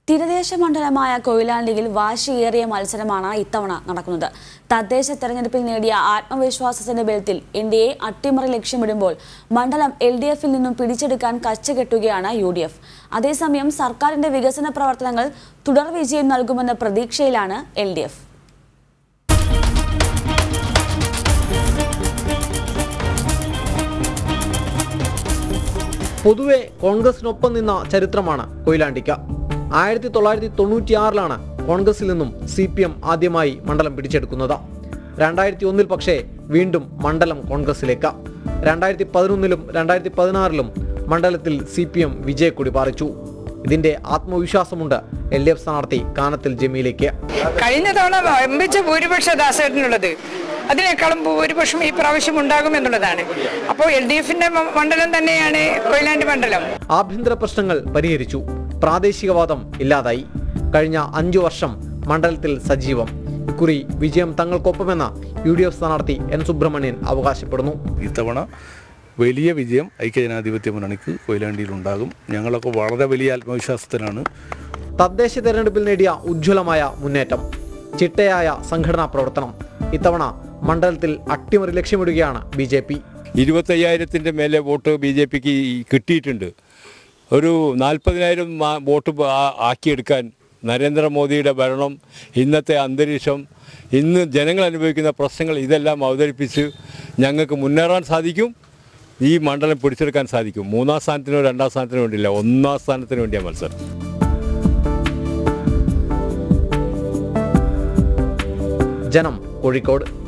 തീരദേശ മണ്ഡലമായ കൊയിലാണ്ടിയിൽ വാശിയേറിയ മത്സരമാണ് ഇത്തവണ നടക്കുന്നത്. തദ്ദേശ തെരഞ്ഞെടുപ്പിൽ നേടിയ ആത്മവിശ്വാസത്തിന്റെ ബലത്തിൽ എൻഡിഎ അട്ടിമറി ലക്ഷ്യമിടുമ്പോൾ മണ്ഡലം എൽഡിഎഫിൽ നിന്നും പിടിച്ചെടുക്കാൻ കച്ചകെട്ടുകയാണ് യുഡിഎഫ്. അതേസമയം സർക്കാരിന്റെ വികസന പ്രവർത്തനങ്ങൾ തുടർ വിജയം നൽകുമെന്ന പ്രതീക്ഷയിലാണ് എൽഡിഎഫ്. പൊതുവെ കോൺഗ്രസിനൊപ്പം നിന്ന ചരിത്രമാണ് കൊയിലാണ്ടിക്ക്. 1996 കോൺഗ്രസിൽ നിന്നും CPM ആദ്യമായി മണ്ഡലം പിടിച്ചെടുക്കുന്നത്. 2001 പക്ഷേ വീണ്ടും മണ്ഡലം കോൺഗ്രസിലേക്ക്. 2011 2016 മണ്ഡലത്തിൽ CPM വിജയക്കൊടി പാറിച്ചു. ഇതിന്റെ ആത്മവിശ്വാസമുണ്ട് LDF സ്ഥാനാർത്ഥി കാനത്തിൽ ജമീലയ്ക്ക്. കഴിഞ്ഞ തവണ വമ്പിച്ച ഭൂരിപക്ഷ ദാസേട്ടനുള്ളത് അതിനേക്കാളും ഭൂരിപക്ഷം ഈ പ്രാവശ്യം ഉണ്ടാകുമെന്നുള്ളതാണ്. അപ്പോൾ LDFന്റെ മണ്ഡലം തന്നെയാണ് കൊയിലാണ്ടി മണ്ഡലം. ആഭ്യന്തര പ്രശ്നങ്ങൾ പരിഹരിച്ചു, പ്രാദേശികവാദം ഇല്ലാതായി. കഴിഞ്ഞ 5 വർഷം മണ്ഡലത്തിൽ സജീവം. ഇക്കുറി വിജയം തങ്ങൾക്കൊപ്പമെന്ന് UDF സ്ഥാനാർത്ഥി N സുബ്രഹ്മണ്യൻ അവകാശപ്പെടുന്നു. ഇത്തവണ വലിയ വിജയം ഐക്യജനാധിപത്യ മുന്നണിക്ക് കൊയിലാണ്ടിയിൽ ഉണ്ടാകും. ഞങ്ങളൊക്കെ വളരെ വലിയ ആത്മവിശ്വാസത്തിലാണ്. തദ്ദേശ തെരഞ്ഞെടുപ്പിൽ നേടിയ ഉജ്ജ്വലമായ മുന്നേറ്റം, ചിട്ടയായ സംഘടനാ പ്രവർത്തനം. ഇത്തവണ മണ്ഡലത്തിൽ അട്ടിമറി ലക്ഷ്യമിടുകയാണ് BJP. 25,000 മേലെ വോട്ട് BJPക്ക് കിട്ടിയിട്ടുണ്ട്. ഒരു 40,000 വോട്ട് ആക്കിയെടുക്കാൻ നരേന്ദ്രമോദിയുടെ ഭരണം, ഇന്നത്തെ അന്തരീക്ഷം, ഇന്ന് ജനങ്ങൾ അനുഭവിക്കുന്ന പ്രശ്നങ്ങൾ ഇതെല്ലാം അവതരിപ്പിച്ച് ഞങ്ങൾക്ക് മുന്നേറാൻ സാധിക്കും. ഈ മണ്ഡലം പിടിച്ചെടുക്കാൻ സാധിക്കും. 3ാം സ്ഥാനത്തിനോ 2ാം സ്ഥാനത്തിനോ വേണ്ടിയില്ല, 1ാം സ്ഥാനത്തിന് വേണ്ടിയാണ് മത്സരം. ജനം, കോഴിക്കോട്.